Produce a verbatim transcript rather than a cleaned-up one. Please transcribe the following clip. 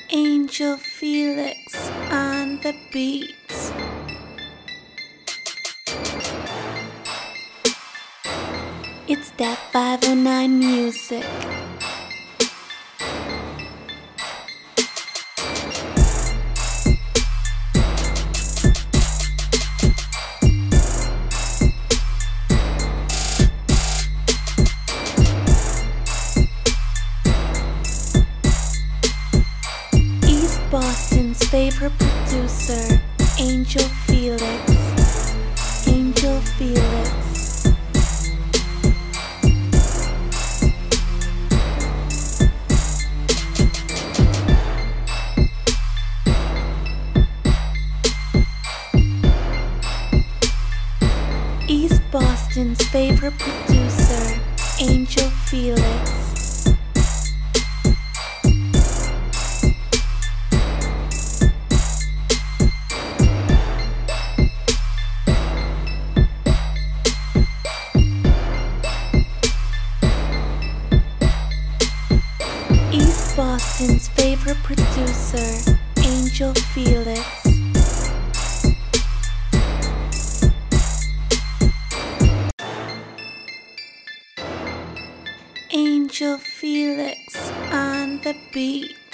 AngelFelix on the beat. It's that five oh nine music. East Boston's favorite producer, AngelFelix. AngelFelix. East Boston's favorite producer, AngelFelix. East Boston's favorite producer, AngelFelix. AngelFelix on the beat.